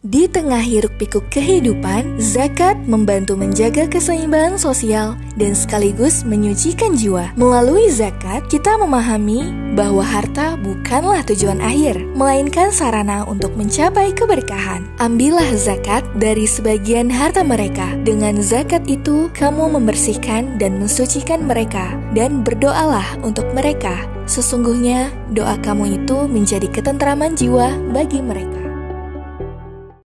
Di tengah hiruk-pikuk kehidupan, zakat membantu menjaga keseimbangan sosial dan sekaligus menyucikan jiwa. Melalui zakat, kita memahami bahwa harta bukanlah tujuan akhir, melainkan sarana untuk mencapai keberkahan. Ambillah zakat dari sebagian harta mereka. Dengan zakat itu, kamu membersihkan dan mensucikan mereka, dan berdoalah untuk mereka. Sesungguhnya, doa kamu itu menjadi ketentraman jiwa bagi mereka.